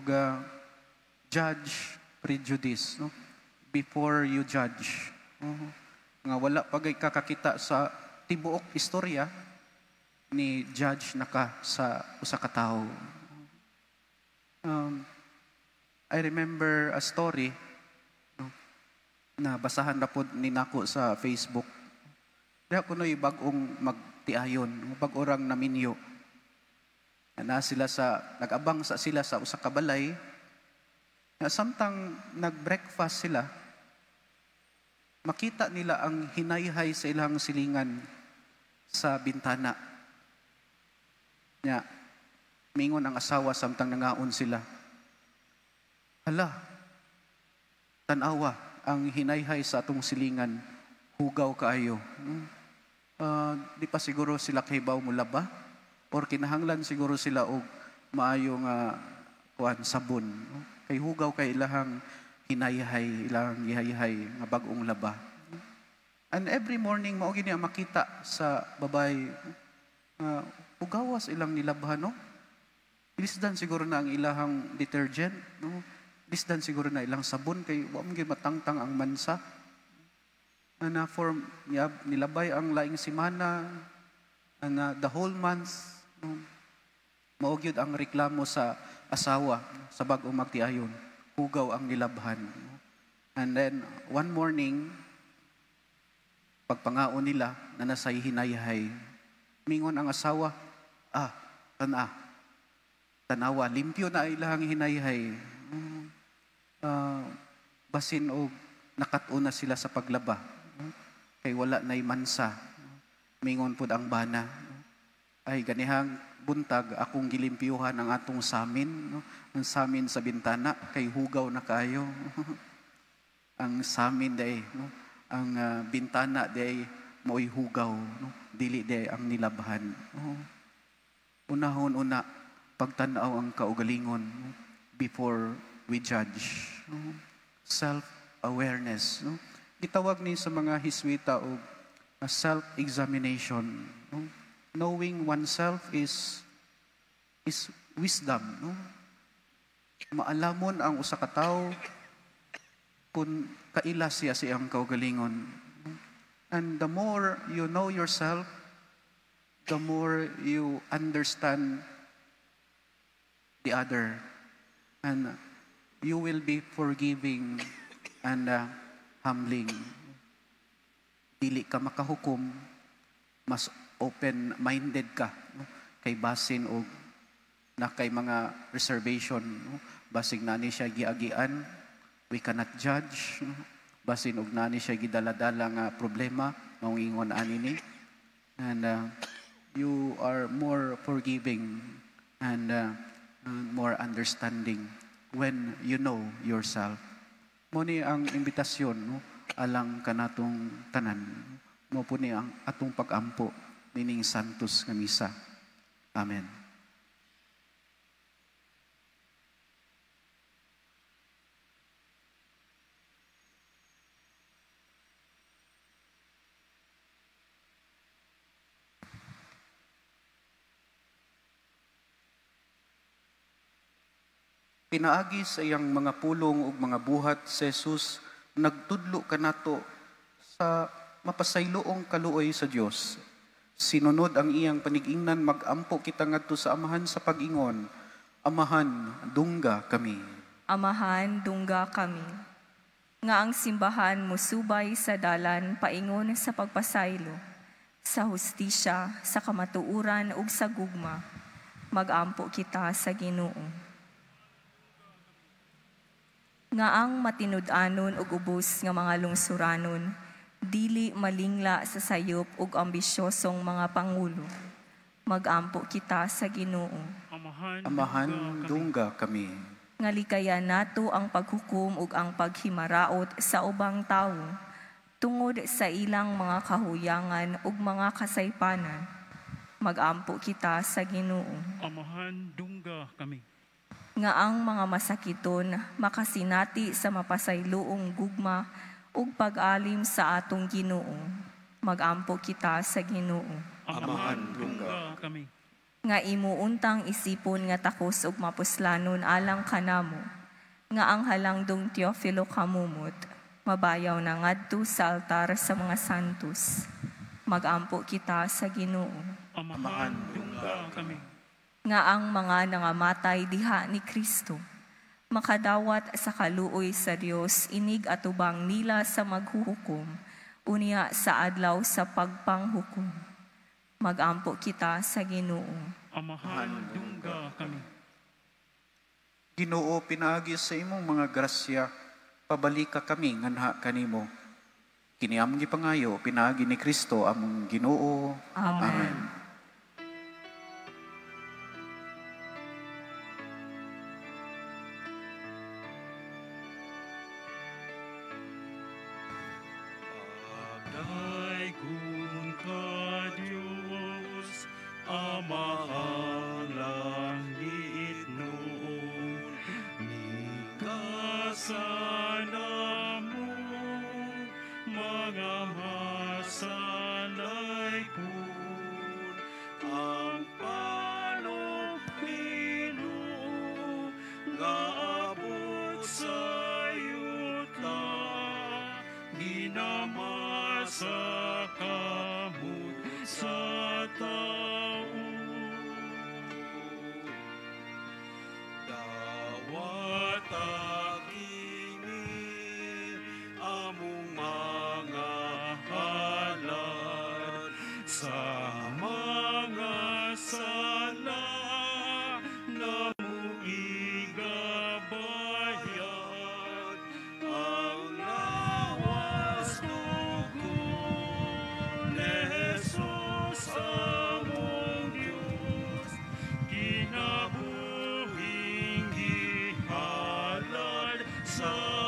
ug judge prejudice, no? Before you judge. Nga wala pagay kakakita sa tibuok istorya ni judge naka sa usa ka tawo. I remember a story, no, na basahan na po ni nako sa Facebook. Diha ko no'y bagong magtiayon, bag-orang naminyo. Nag-abang sa sila sa usa ka balay. Samtang nag-breakfast sila, makita nila ang hinayhay sa ilang silingan sa bintana. Mingon ang asawa samtang nangaon sila. Hala, tanawa, ang hinayhay sa atong silingan, hugaw kaayo. Di pa siguro sila kahibaw mula ba? Or kinahanglan siguro sila og maayong sabon. Kay hugaw kay ilahang hinayhay, ilahang gihayhay nga bag-ong laba. And every morning, mao gini ang makita sa babay, hugawas ilang nilabhan, no? Lisdan siguro na ang ilahang detergent, no? Lisdan siguro na ilang sabon, kay wa man gyud matangtang ang mansa. Na for nilabay ang laing simana, the whole month, no? Mao gyud ang reklamo sa asawa sa bag-ong magtiayon, hugaw ang nilabhan. And then one morning, pagpangaon nila na nasay hinayhay, mingon ang asawa, tanawa, limpyo na ilahang hinayhay. Basin o nakatuna sila sa paglaba. Kay wala na'y mansa. Mingon po ang bana. Ay ganihang buntag, akong gilimpyuhan ang atong samin. Ang samin sa bintana, kay hugaw na kayo. Ang samin day, ang bintana day, mo'y hugaw. Dili day ang nilabhan. Una, pagtanaw ang kaugalingon before we judge. Self-awareness. Gitawag ni sa mga Hiswita o self-examination. Knowing oneself is wisdom. Maalamon ang usa ka tawo kung kaila siya siyang kaugalingon. And the more you know yourself, the more you understand the other. And you will be forgiving and humbling. Dili ka makahukom, mas open-minded ka, no? Kay basin o na kay mga reservation, no? Basig na ni siya giagian, we cannot judge, no? Basin og na ni siya gidaladala nga problema, maungingon ani ni. And you are more forgiving and more understanding when you know yourself. Muni ang imbitasyon, no? Alang kanatong tanan. Mo po ni ang atong pag-ampo nining santos nga misa. Amen. Pinaagi sa iyang mga pulong ug mga buhat sa Jesus, nagtudlo kanato sa mapasayloong kaluoy sa Dios. Sinunod ang iyang panigingnan, mag-ampo kita ngadto sa amahan sa pag-ingon, Amahan, dungga kami. Amahan, dungga kami. Nga ang simbahan musubay sa dalan paingon sa pagpasaylo, sa hustisya, sa kamatuuran ug sa gugma. Mag-ampo kita sa Ginoo. Nga ang matinud-anon ug ubos nga mga lungsuranon, dili malingla sa sayop ug ambisyosong mga pangulo. Mag-ampo kita sa Ginoo. Amahan, dungga kami. Nga likayan nato ang paghukom ug ang paghimaraot sa ubang tawo, tungod sa ilang mga kahuyangan ug mga kasaypanan. Mag-ampo kita sa Ginoo. Amahan, dungga kami. Nga ang mga masakiton makasinati sa mapasayloong gugma ug pag-alim sa atong Ginoo. Mag-ampo kita sa Ginoo. Amahan, dungga kami. nga imuuntang isipon nga takos ug mapuslanon alang kanamo, nga ang halangdong Teofilo kamumot, mabayaw na ngadto sa altar sa mga santos. Magampo kita sa Ginoo. Amahan dungga kami. Nga ang mga nangamatay diha ni Kristo, makadawat sa kaluoy sa Dios inig atubang nila sa maghuhukom, unya sa adlaw sa pagpanghukom. Magampo kita sa Ginoo. Amahan dungga kami. Ginoo, pinaagi sa imong mga grasya, pabalik ka kami nganha kanimo. Kini among gipangayo, pinaagi ni Kristo among Ginoo. Amen. Daikun ka Diyos, Amahang langit noon, Migasana mo, mga masalay po, ang panopino, gaabot sa yuta, ginamasa kamot sa tao. Dawat akini among mga halad sa mga sala na muigabayad ang lawas dugo ni Jesus among Diyos, kinabuhing gihalad sa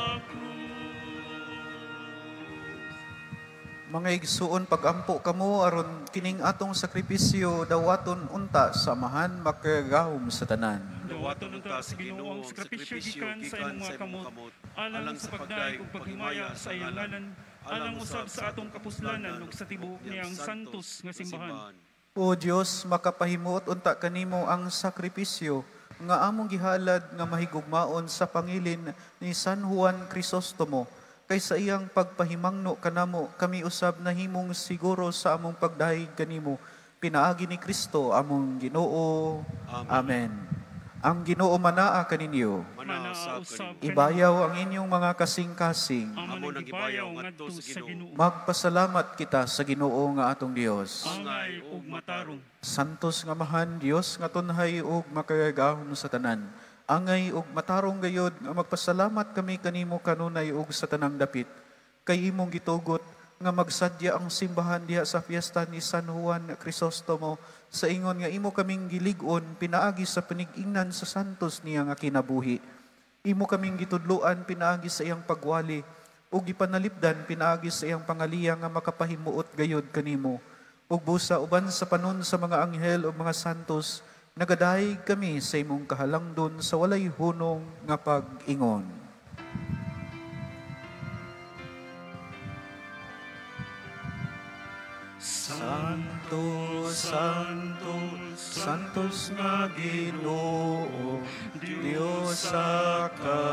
Mga igsuon, pagampo kamo aron kining atong sakripisyo dawaton unta sa amahan makagahom sa tanan. Dawaton unta sa Ginoo ang sakripisyo gikan sa imong mga kamot, alang sa pagdaig ug paghimaya sa iyang ngalan, alang usab sa atong kapuslanan ug sa tibuok niyang santos nga simbahan. O Dios, makapahimuot unta kanimo ang sakripisyo nga among gihalad nga mahigugmaon sa pangilin ni San Juan Crisostomo, kay sa iyang pagpahimangno kanamo kami usab nahimong siguro sa among pagdahig kanimo, pinaagi ni Kristo among Ginoo. Amen. Ang Ginoo manaa kaninyo. Manaa usab Ibayaw ang inyong mga kasing-kasing. amo nang gibayaw ngadto sa Ginoo. Magpasalamat kita sa Ginoo nga atong Dios. Angay ug matarong. Santos nga mahan Dios nga tunhay ug makagahom sa tanan. Angay ug matarong gayod nga magpasalamat kami kanimo kanunay ug sa tanang dapit. Kay imong gitugot nga magsadya ang simbahan diha sa fiesta ni San Juan Crisostomo, sa ingon nga imo kaming gilig-on pinaagi sa panig-ingnan sa santos niya nga kinabuhi. Imo kaming gitudloan pinaagi sa iyang pagwali ug gipanalipdan pinaagi sa iyang pangaliya nga makapahimuot gayod kanimo. Ug busa uban sa panon sa mga anghel ug mga santos, nagadahig kami sa imong kahalangdon sa walay hunong nga pag-ingon. Santos, Santos, Santos nga Ginoo, Dios sa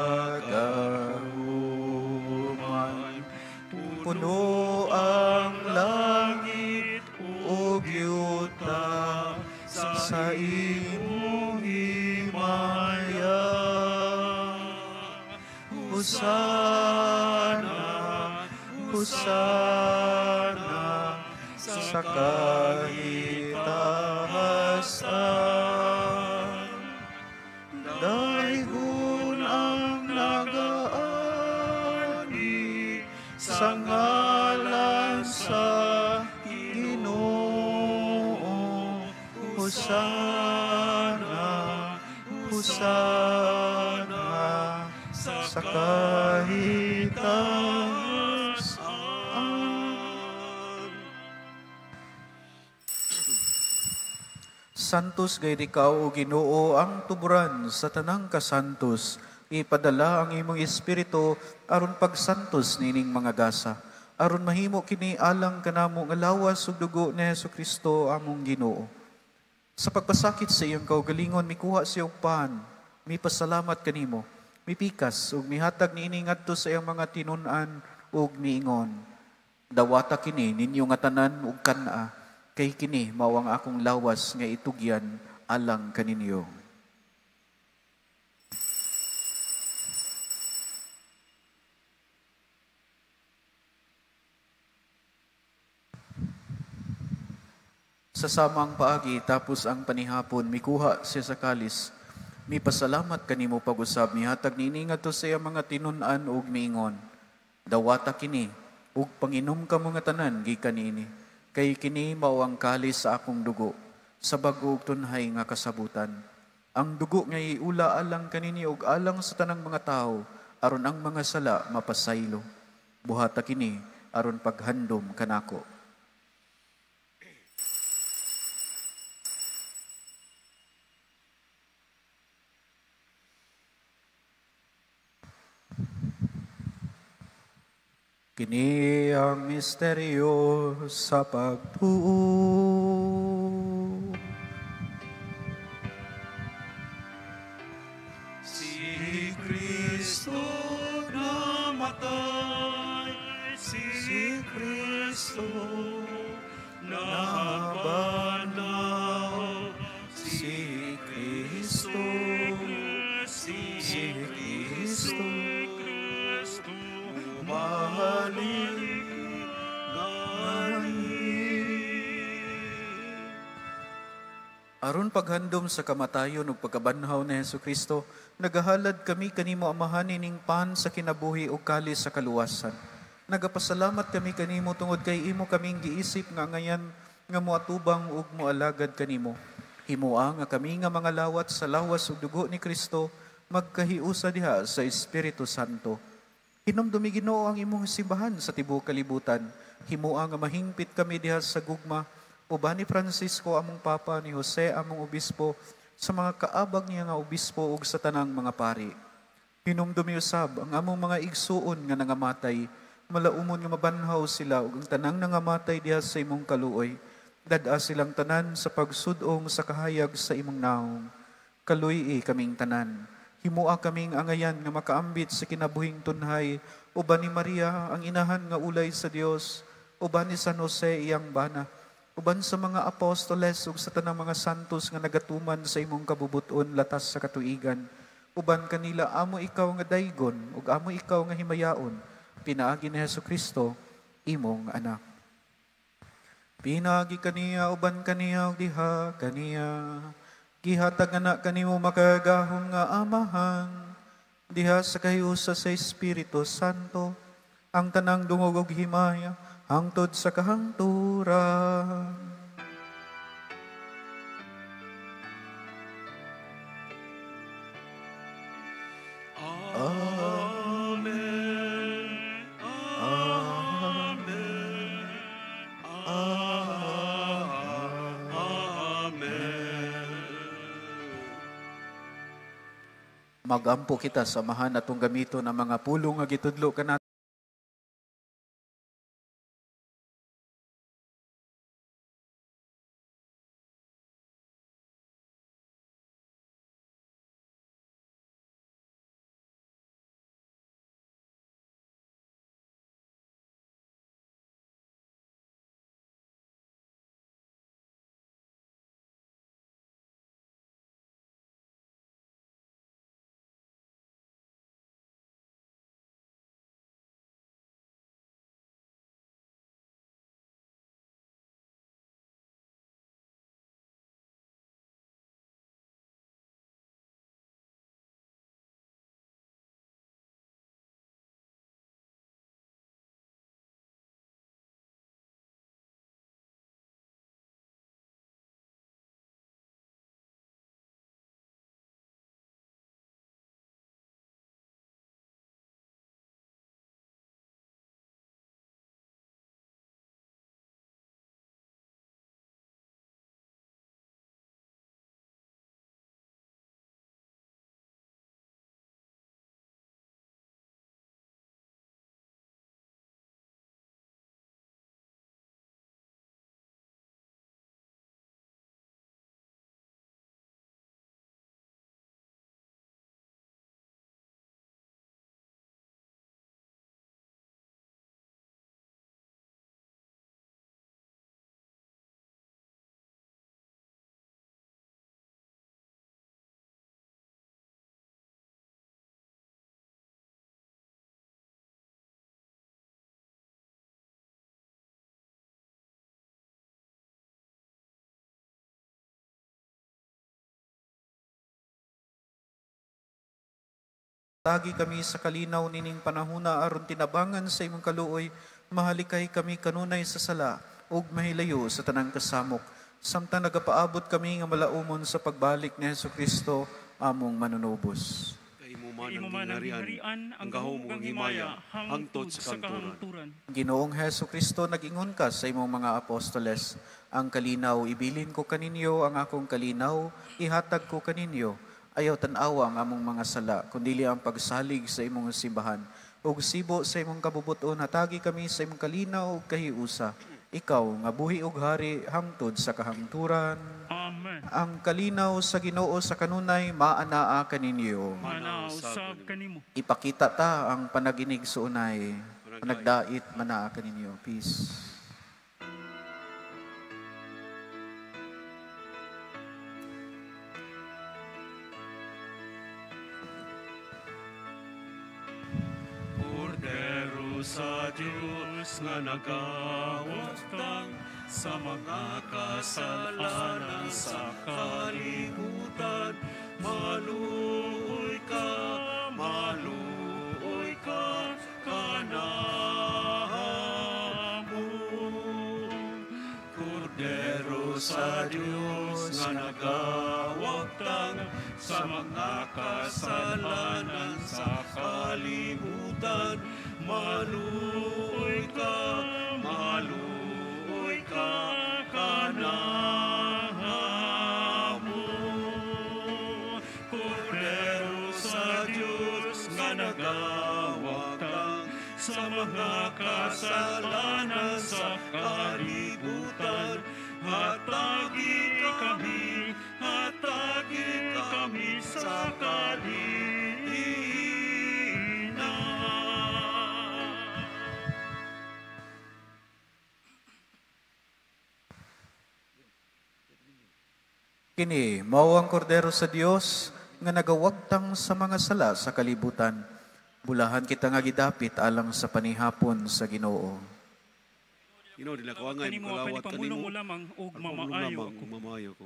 kagahuman. Puno ang langit ug yuta sa imong himaya. Hosana, Hosana, sa kahitahasan. Daigon ang nagaani sa ngalan sa Ginoo. Hosana, Hosana, sa kahitahasan. Santos gayud ikaw o Ginoo ang tuburan sa tanang kasantos. Ipadala ang imong espiritu aron pagsantos nining mga gasa, aron mahimo kini alang kanamo nga lawas ug dugo ni Hesukristo among Ginoo. Sa pagpasakit sa iyang kaugalingon, mikuha siya og pan, mipasalamat kanimo, mipikas, ug mihatag niini ngadto sa iyang mga tinunan ug miingon, dawata kini ninyo nga tanan ug kana, kay kini mao ang akong lawas nga itugyan alang kaninyo. Sa samang paagi tapos ang panihapon mikuha siya sa kalis, mipasalamat kanimo pag-usab, mihatag niini ngadto sa iyang mga tinunan ug miingon, dawata kini ug panginom ka mga tanan gikan niini, kay kini mao ang kalis sa akong dugo sa bag-o ug tunhay nga kasabutan. Ang dugo nga iula alang kanini ug alang sa tanang mga tawo aron ang mga sala mapasaylo. Buhata kini aron paghandom kanako. Kini ang misteryo sa pagtuo. Si Kristo namatay, si Kristo nabanaw, si Kristo, si Kristo, mahalin Aron paghandom sa kamatayon ug pagkabanhaw ni Hesukristo, nagahalad kami kanimo amahanin ning pan sa kinabuhi ug kalis sa kaluwasan. Nagapasalamat kami kanimo tungod kay imo kaming giisip nga ngayan nga moatubang ug moalagad kanimo. Himua nga kami nga mga lawat sa lawas ug dugo ni Kristo magkahiusa diha sa Espiritu Santo. Hinumdumi Ginoo ang imong simbahan sa tibuok kalibutan. Himua nga mahingpit kami diha sa gugma, uban ni Francisco among Papa, ni Jose among Obispo, sa mga kaabag niya nga Obispo ug sa tanang mga pari. Hinumdumi usab ang among mga igsuon nga nangamatay, malaumon nga mabanhaw sila ug ang tanang nangamatay diha sa imong kaluoy. Dad-a silang tanan sa pagsudong sa kahayag sa imong naong. Kaluy kaming tanan. Himua kaming angayan nga makaambit sa kinabuhing tunhay, uban ni Maria ang inahan nga ulay sa Dios, uban ni San Jose iyang bana, uban sa mga apostoles ug sa tanang mga santos nga nagatuman sa imong kabubuton latas sa katuigan, uban kanila amo ikaw nga daygon ug amo ikaw nga himayaon, pinaagi ni Hesukristo imong anak. Pinaagi kaniya uban kaniya ug diha kaniya. Gihatag anak kanimo makagahom nga amahan, diha sa kahiusa sa Espiritu Santo, ang tanang dungog ug himaya, hangtod sa kahangturan. Amen. Amen. Magampo kita samahan atong gamiton ang mga pulong nga gitudlo kanat Tagi kami sa kalinaw nining panahuna aron tinabangan sa imong kaluoy, mahalikay kami kanunay sa sala, ug mahilayo sa tanang kasamok. Samtang nagapaabot kami nga malaumon sa pagbalik ni Hesukristo, among manunubos. Imo man ang gingharian, ang gahom ug ang himaya, hangtod sa kahangturan. Ginoong Hesukristo, nag-ingon ka sa imong mga apostoles, ang kalinaw ibilin ko kaninyo, ang akong kalinaw ihatag ko kaninyo. Ayaw tanawa ang among mga sala, kundili ang pagsalig sa imong simbahan. Ug sibo sa imong kabubuton, hatagi kami sa imong kalinaw ug kahiusa. Ikaw nga buhi ug hari hangtod sa kahangturan. Amen. Ang kalinaw sa Ginoo sa kanunay maanaa kaninyo. Manausab kanimo. Ipakita ta ang panaginig sa unay. Panagdait manaa kaninyo. Peace. Sa Diyos nga nagawagtang sa mga kasalanan sa kalibutan, maluoy ka kanamo. Kordero sa Diyos nga nagawagtang sa mga kasalanan sa kalibutan, maluoy ka kanamo. Kordero sa Diyos nga nagawagtang sa mga kasalanan sa kalibutan, hatagi kami sa kalibutan. Kini mao ang kordero sa Dios nga nagawagtang sa mga sala sa kalibutan. Bulahan kita nga gidapit alang sa panihapon sa Ginoo. Ginoo dila ko angay Kanimo kalawat panipamulong kanimo. mo lamang ug mamaayo ako. Mamaayo ko.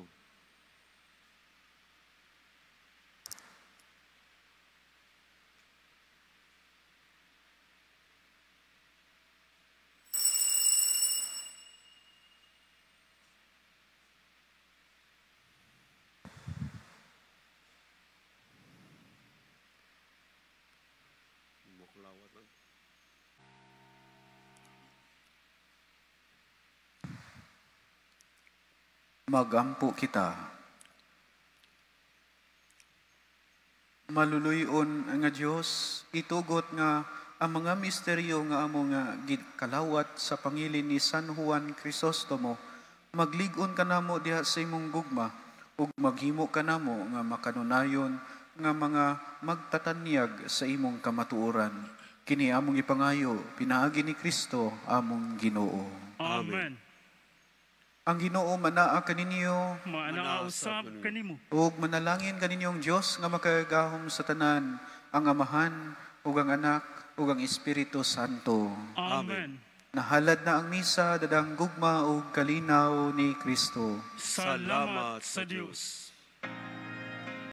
Magampo kita. Maluluyon nga Dios, itugot nga ang mga misteryo nga amo nga gikalawat sa pangilin ni San Juan Crisostomo, magligon kanamo diha sa imong gugma ug maghimo kanamo nga makanunayon nga mga magtatanyag sa imong kamatuoran. Kini among ipangayo pinaagi ni Kristo among Ginoo. Amen. Ang Ginoo manaa kaninyo, Manausab kanimo. ug manalangin kaninyong Dios nga makagahom sa tanan, ang Amahan, ug ang Anak, ug ang Espiritu Santo. Amen. Nahalad na ang misa, dadang gugma ug kalinaw ni Kristo. Salamat sa Dios.